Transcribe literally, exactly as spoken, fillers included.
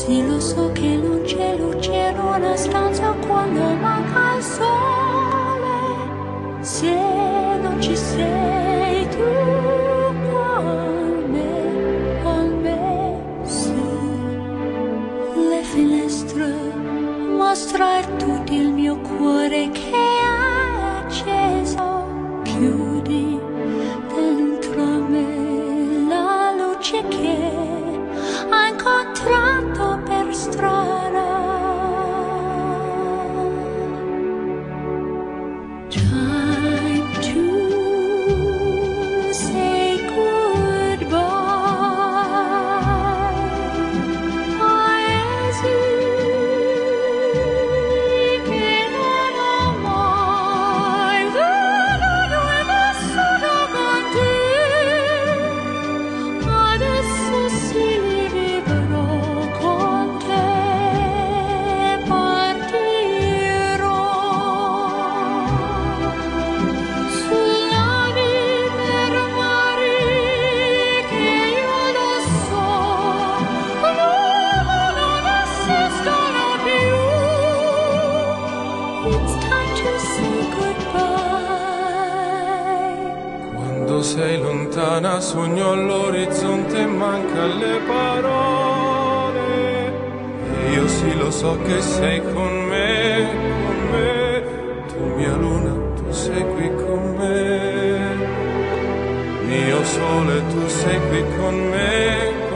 Sì, lo so che non c'è luce in una stanza quando manca il sole. Se non ci sei tu con me, con me, sì. Le finestre mostra tutto il mio cuore che è acceso. Chiudi dentro me la luce che ho incontrato per strada. Time to say goodbye. Paesi che non ho mai veduto e vissuto con te. Adesso sì. Quando sei lontana sogno all'orizzonte e manca le parole. E io sì lo so che sei con me, con me. Tu mia luna, tu sei qui con me. Mio sole, tu sei qui con me.